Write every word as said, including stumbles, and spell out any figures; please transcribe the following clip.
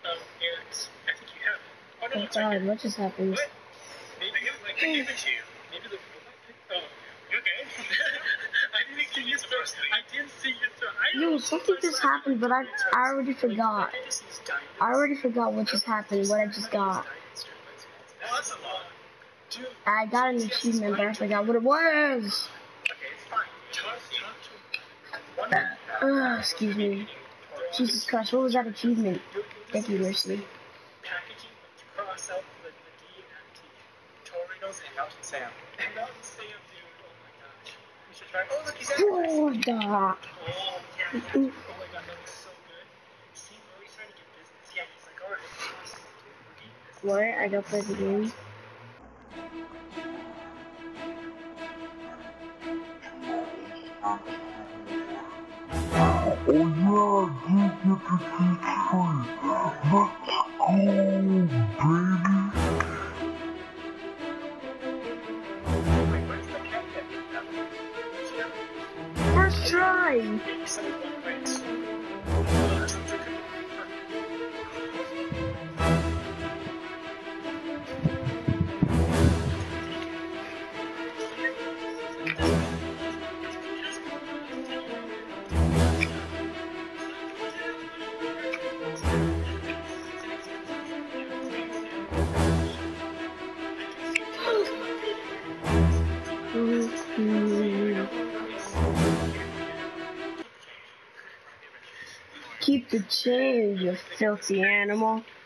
Um, and I think you have it. Oh, no, Oh it's God, right here. what just happened? What? Maybe it, like, I gave it to you. Maybe the. Oh, you okay? I didn't see you throw. I didn't see you throw. I Yo, something just happened, but I I already forgot. I already forgot what just happened. What I just got. That's a lot. Dude, I got an achievement, but I forgot what it was. okay, it's fine. Talk, talk to him. Uh, excuse me. Jesus Christ, what was that achievement? Thank you, Mercy. Packaging, cross out the, the D and T. Toritos and Mountain Sam. And Mountain Sam, dude. Oh my gosh. We should try. Oh, look, he's at Oh, the. Oh, yeah. That's, oh my god, that looks so good. See, Murray's trying to get business. Yeah, he's like, alright, awesome, dude. We're getting business. What? I don't play the game. Oh yeah, I did get to see Tree. Let's go, baby. First try! Keep the change, you filthy animal.